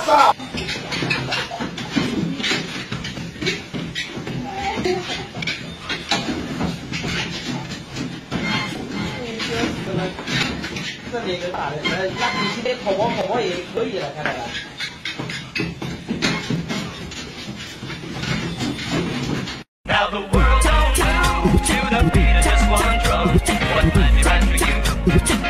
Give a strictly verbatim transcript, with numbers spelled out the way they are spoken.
操！这里个打的，呃，那你今天跑跑跑跑也可以了，看到了。 Now the world don't move to the beat of just one drum. What might be right for you